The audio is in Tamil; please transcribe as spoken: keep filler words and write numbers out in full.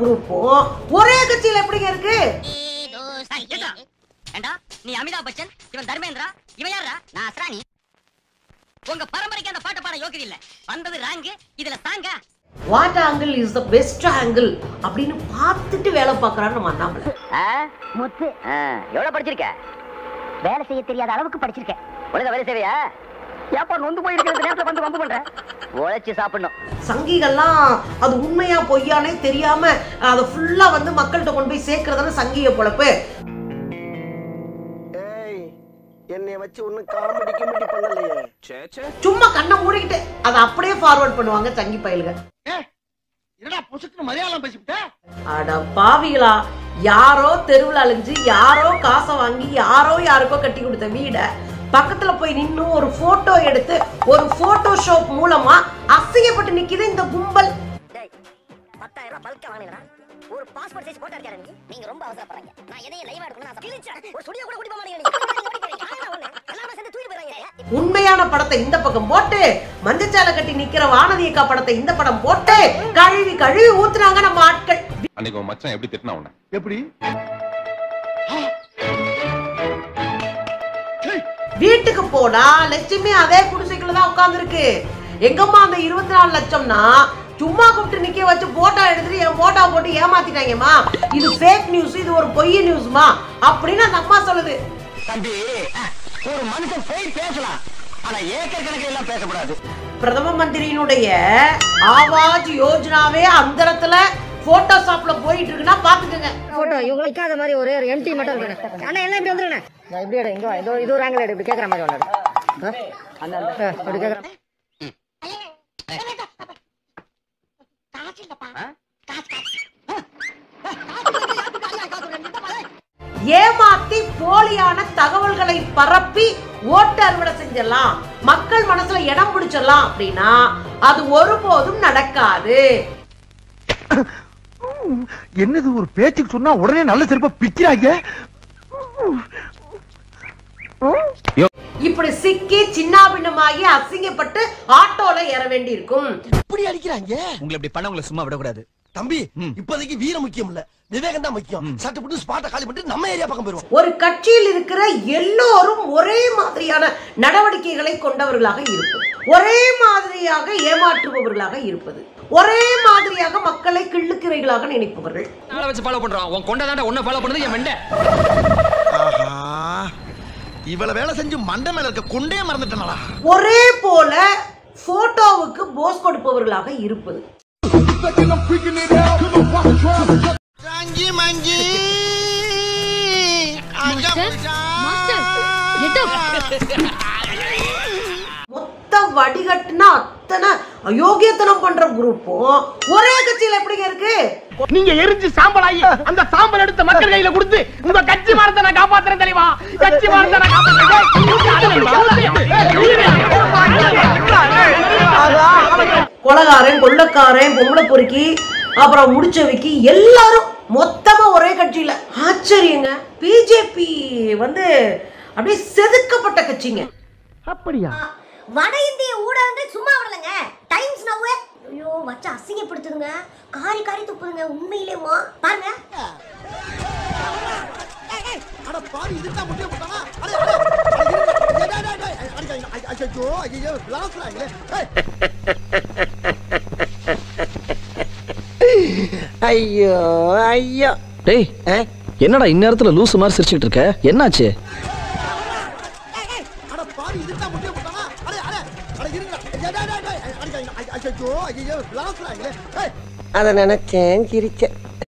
குரூப்பும் ஒரே கட்சியில எப்படிங்க இருக்கு? நீ அமிதாப் பச்சன், இவன் தர்மேந்திரா, இவன் யாரா? நான் அஸ்ரானி. உங்க பரம்பரைக்கு அந்த பாட்டு பாட யோகியது இல்ல. வந்தது ராங்கு, இதுல சாங்க. What angle is the best angle அப்படினு பார்த்துட்டு வேலை பார்க்கறான்னு நம்ம அண்ணாமலை. முத்து எவ்வளவு படிச்சிருக்க? வேலை செய்ய தெரியாத அளவுக்கு படிச்சிருக்க. ஒழுங்கா வேலை செய்வியா? ஏப்பா நொந்து போய் இருக்கிற நேரத்துல வந்து வம்பு பண்ற? உழைச்சு சாப்பிடணும். சங்கிகள்லாம் அது உண்மையா பொய்யானே தெரியாம அதை ஃபுல்லா வந்து மக்கள்கிட்ட கொண்டு போய் சேர்க்கறதான சங்கிய பொழப்பு. என்னைய வச்சு ஒண்ணும் காமெடி கிமெடி பண்ணலையே. சும்மா கண்ணை மூடிக்கிட்டு அதை அப்படியே ஃபார்வர்ட் பண்ணுவாங்க சங்கி பயலுங்க. என்னடா புசுக்கு மலையாளம் பேசிவிட்ட? அட பாவிகளா, யாரோ தெருவில் அழிஞ்சு யாரோ காசை வாங்கி யாரோ யாருக்கோ கட்டி கொடுத்த வீட பக்கத்துல போய் நின்னு ஒரு போட்டோ எடுத்து ஒரு போட்டோஷாப் மூலமா அசிங்கப்பட்டு நிக்குது இந்த கும்பல். பத்தாயிரம் பல்கா வாங்கினா ஒரு பாஸ்போர்ட் சைஸ் போட்டோ எடுக்கறீங்க. நீங்க ரொம்ப அவசரப்படுறீங்க. நான் எதையும் லைவா எடுக்கணும்னு ஆசைப்படுறேன். ஒரு ஸ்டுடியோ கூட கூட்டி போக மாட்டீங்க. எல்லாரும் சேர்ந்து தூக்கி போறாங்க. உண்மையான படத்தை இந்த பக்கம் போட்டு மஞ்சச்சாலை கட்டி நிக்கிற வானதி அக்கா படத்தை இந்த படம் போட்டு கழுவி கழுவி ஊத்துறாங்க நம்ம ஆட்கள். அன்னைக்கு உன் மச்சான் எப்படி திட்டினா உன்னை? எப்படி? வீட்டுக்கு போனா லட்சுமி அதே குடிசைக்குள்ளதான் உட்கார்ந்து இருக்கு. எங்கம்மா அந்த இருபத்தி நாலு லட்சம்னா சும்மா கூப்பிட்டு நிக்க வச்சு போட்டோ எடுத்துட்டு என் போட்டோ போட்டு ஏமாத்திட்டாங்கம்மா, இது ஃபேக் நியூஸ், இது ஒரு பொய் நியூஸ்மா அப்படின்னு அந்த அம்மா சொல்லுது. தம்பி, ஒரு மனுஷன் போய் பேசலாம், ஆனா ஏக்கர் கணக்கில் எல்லாம் பேசக்கூடாது. பிரதம மந்திரியினுடைய ஆவாஜ் யோஜனாவே அந்த இடத்துல போட்டோஷாப்ல போயிட்டு இருக்குன்னா பாத்துக்கங்க. போட்டோ இவங்க இக்காத மாதிரி ஒரே ஒரு எம்டி மட்டும் இருக்கு. அண்ணா எல்லாம் இப்படி வந்துருங்க. நான் இப்படி எடு, இங்க வா. இதோ இது ஒரு ஆங்கிள் எடு, இப்படி கேக்குற மாதிரி ஒண்ணு. அந்த அந்த இப்படி கேக்குற. ஏமாத்தி போலியான தகவல்களை பரப்பி ஓட்டு அறுவடை செஞ்சலாம், மக்கள் மனசுல இடம் பிடிச்சிடலாம் அப்படின்னா அது ஒருபோதும் நடக்காது. என்னது ஒரு பேச்சுக்கு சொன்னா உடனே நல்ல சிறப்பா பிக்கிறாங்க. இப்படி சிக்கி சின்னாபின்னமாகி அசிங்கப்பட்டு ஆட்டோல ஏற வேண்டி இருக்கும். இப்படி அடிக்கிறாங்க. உங்களை இப்படி பண்ண உங்களை சும்மா விடக்கூடாது தம்பி. இப்போதைக்கு வீரம் முக்கியம் இல்ல, விவேகம் தான் முக்கியம். சட்ட போட்டு ஸ்பாட்ட காலி பண்ணிட்டு நம்ம ஏரியா பக்கம் போயிருவோம். ஒரு கட்சியில் இருக்கிற எல்லோரும் ஒரே மாதிரியான நடவடிக்கைகளை கொண்டவர்களாக இருப்பது, ஒரே மாதிரியாக ஏமாற்றுபவர்களாக இருப்பது, ஒரே மாதிரியாக மக்களை கிள்ளுக்கிறைகளாக நினைப்பவர்கள். நாளை வச்சு ஃபாலோ பண்றோம். உன் கொண்ட தாண்ட ஒன்ன ஃபாலோ பண்ணது என் மண்டை. இவ்வளவு வேலை செஞ்சு மண்டை மேல இருக்க கொண்டே மறந்துட்டனடா. ஒரே போல போட்டோவுக்கு போஸ் கொடுப்பவர்களாக இருப்பது. மங்கி மங்கி மொத்த வடிகட்டுனா அத்தனை அயோக்கியத்தனம் பண்ற குரூப்பும் ஒரே கட்சியில எப்படிங்க இருக்கு? நீங்க எரிஞ்சு சாம்பலாயி அந்த சாம்பல் எடுத்த மக்கள் கையில கொடுத்து உங்க கட்சி மானத்தை நான் காப்பாத்துறேன் தெரியுமா? கட்சி மானத்தை நான் காப்பாத்துறேன். கொலகாரன், கொள்ளக்காரன், பொம்பளை பொறுக்கி, அப்புறம் முடிச்சவைக்கு எல்லாரும் மொத்தமா ஒரே கட்சியில. ஆச்சரியங்க, பிஜேபி வந்து அப்படியே செதுக்கப்பட்ட கட்சிங்க. அப்படியா? வட இந்திய ஊடகங்கள் சும்மா விடலங்க. டைம்ஸ் நவ் ஐயோ வச்சு அசிங்கப்படுத்துதுங்க, காரி காரி துப்புதுங்க. உண்மையிலேமா பாருங்க. அட பாரு, இதுதான் முட்டை போட்டானா? அட அட ஐயோ ஐயோ லாஸ்ட்ல. ஐயோ ஐயோ. டேய், என்னடா இந்நேரத்துல லூசு மாதிரி சிரிச்சுக்கிட்டு இருக்க? என்னாச்சு? அட பாரு, இதுதான் முட்டை போட்டானா? அட அட அட இருங்க. ஐயோ ஐயோ லாஸ்ட்ல. அத நினைச்சேன் சிரிச்சேன்.